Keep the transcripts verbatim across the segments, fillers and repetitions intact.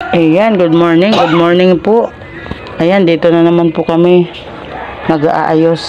Ayan, good morning, good morning po. Ayan, dito na naman po kami nag-aayos.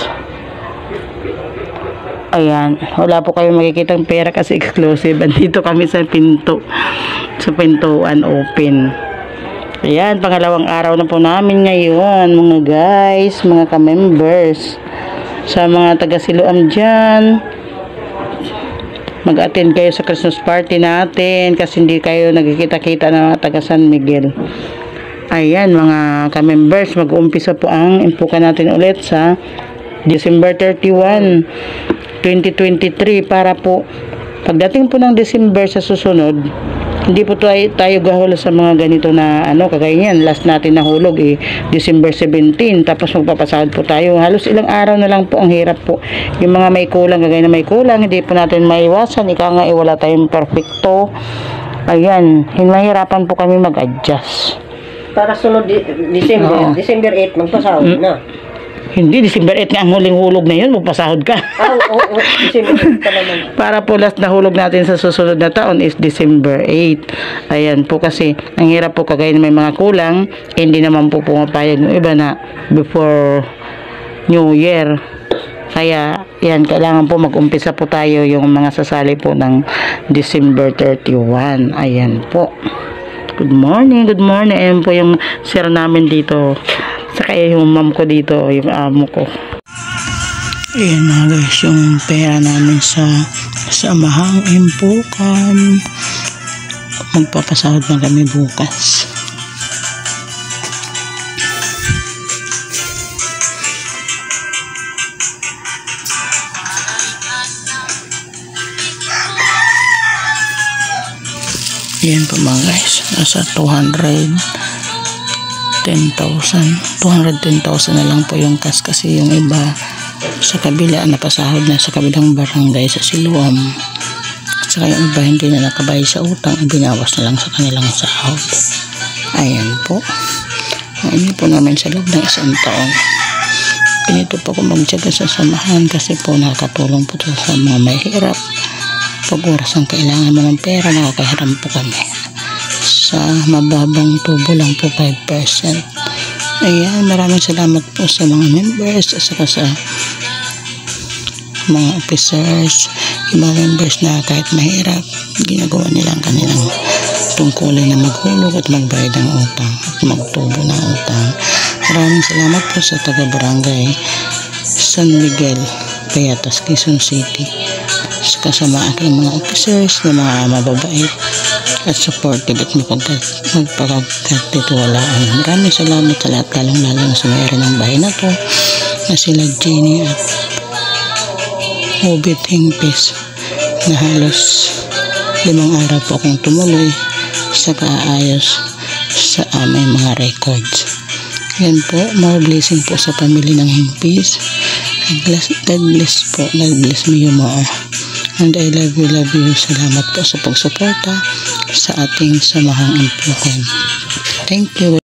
Ayan, wala po kayo makikitang pera kasi exclusive. Andito kami sa pinto, sa pintuan open. Ayan, pangalawang araw na po namin ngayon, mga guys, mga ka-members. Sa mga taga-Siloam dyan, mag-attend kayo sa Christmas party natin kasi hindi kayo nagkikita-kita ng taga San Miguel. Ayan, mga ka-members, mag-uumpisa po ang impukan natin ulit sa December thirty-one, twenty twenty-three para po pagdating po ng December sa susunod, hindi po tayo, tayo gahol sa mga ganito na ano, kagaya yan, last natin nahulog eh, December seventeen, tapos magpapasahod po tayo. Halos ilang araw na lang po ang hirap po. Yung mga may kulang, kagaya na may kulang, hindi po natin maiwasan. Ika nga, eh, wala tayong perfecto. Ayan, mahirapan po kami mag-adjust. Para sunod di December, oh. December eight, magpasahod hmm. na. Hindi, December eight nga ang huling hulog na yun, magpasahod ka. Ah, oo, oo, December eight pa naman. Para po last na hulog natin sa susunod na taon is December eight. Ayan po kasi, ang hirap po kagaya na may mga kulang, hindi naman po pumapayag ng iba na before New Year. Kaya, yan, kailangan po mag-umpisa po tayo yung mga sasali po ng December thirty-one. Ayan po. Good morning, good morning. Ayan po yung sir namin dito. Saka yung mom ko dito, yung amo ko. Ayan na guys, yung pera namin sa samahang impukan. Magpapasahod na kami bukas. Ayan po mga guys, nasa two hundred ten thousand. two hundred ten thousand na lang po yung cash kasi yung iba sa kabila napasahod na sa kabilang barangay sa Siloam. At saka yung iba hindi na nakabayad sa utang, binawas na lang sa kanilang sahod. Ayan po. Ang ini po namin sa loob ng isang taon. Pinito po ko magtyaga sa samahan kasi po nakatulong po sa mga mahirap. Pag oras ang kailangan mo ng pera, nakakahiram po kami. Sa mababang tubo lang po five percent. Ayan, maraming salamat po sa mga members at saka sa mga officers, yung mga members na kahit mahirap, ginagawa nila ang kanilang tungkulin na maghulog at magbayad ng utang at magtubo ng utang. Maraming salamat po sa taga-barangay San Miguel, Payatas, Quezon City. Kasama aking mga officers na mga mababait at supportive at magpagkatitiwalaan. Maraming salamat sa lahat, lalong-lalo sa mayroon ng bahay na to na sila Jenny at Obit Hingpis na halos limang araw po akong tumuloy sa kaayos sa aming mga records. Yan po, more blessing po sa pamilya ng Hingpis. God bless po, God bless me you more. And I love you, love you. Salamat po sa pagsuporta sa ating samahang impukan. Thank you.